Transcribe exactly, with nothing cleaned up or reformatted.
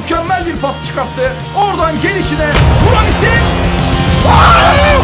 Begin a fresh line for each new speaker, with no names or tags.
mükemmel bir pas çıkarttı. Oradan gelişine vuran isim.